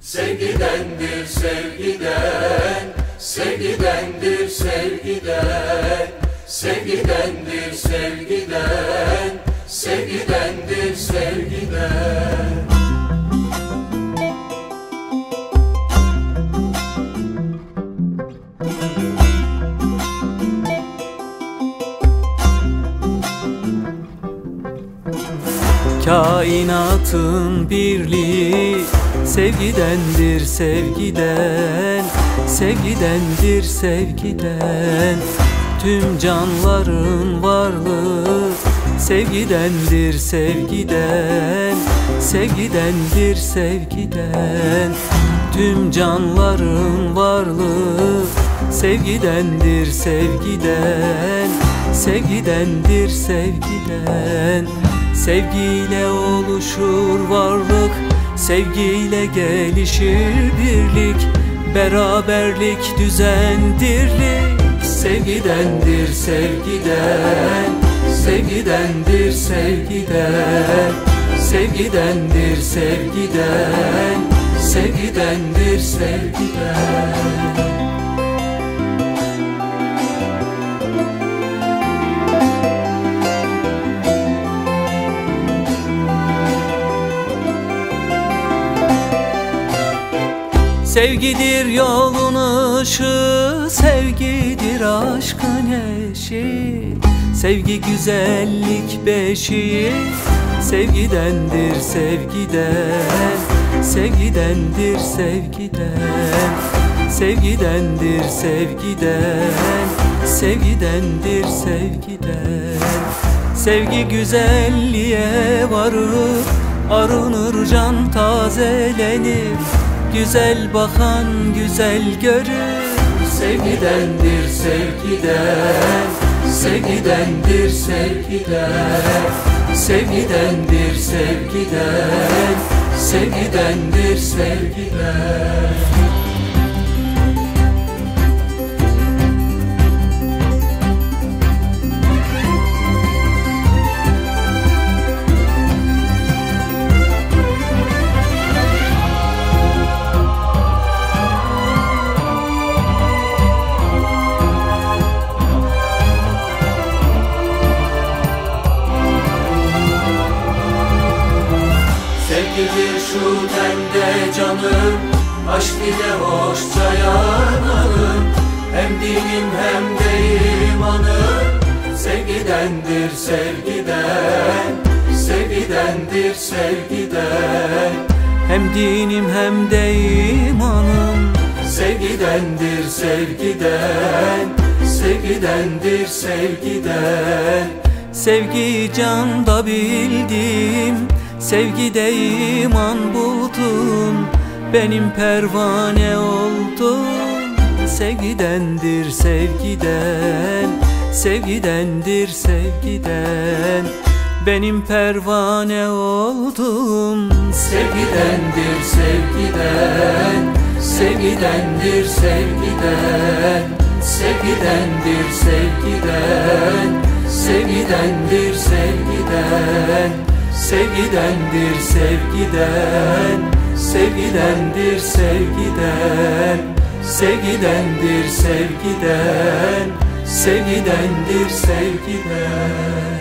Sevgidendir sevgiden, sevgidendir sevgiden, sevgidendir sevgiden, sevgidendir sevgiden. Kainatın birliği sevgidendir sevgiden, sevgidendir sevgiden. Tüm canların varlığı sevgidendir sevgiden, sevgidendir sevgiden. Tüm canların varlığı sevgidendir sevgiden, sevgidendir sevgiden. Sevgiyle oluşur varlık, sevgiyle gelişir birlik, beraberlik, düzen, dirlik. Sevgidendir sevgiden, sevgidendir sevgiden, sevgidendir sevgiden, sevgidendir sevgiden. Sevgidir yolun ışığı, sevgidir aşkın eşi, sevgi güzellik beşiği. Sevgidendir sevgiden, sevgidendir sevgiden, sevgidendir sevgiden, sevgidendir sevgiden. Sevgi güzelliğe varır, arınır, can tazelenir, güzel bakan güzel görür. Sevgidendir sevgiden, sevgidendir sevgiden, sevgidendir sevgiden, sevgidendir sevgiden. Sevgidir şu tende canım, aşk ile hoşça yanalım. Hem dinim hem de imanım, sevgidendir sevgiden, sevgidendir sevgiden. Hem dinim hem de imanım, sevgidendir sevgiden, sevgidendir sevgiden. Sevgi canda bildim, sevgide iman buldum, benim pervane oldum. Sevgidendir sevgiden, sevgidendir sevgiden, benim pervane oldum. Sevgidendir sevgiden, sevgidendir sevgiden, sevgidendir sevgiden, sevgidendir sevgiden. Sevgidendir sevgiden, sevgidendir sevgiden, sevgidendir sevgiden, sevgidendir sevgiden.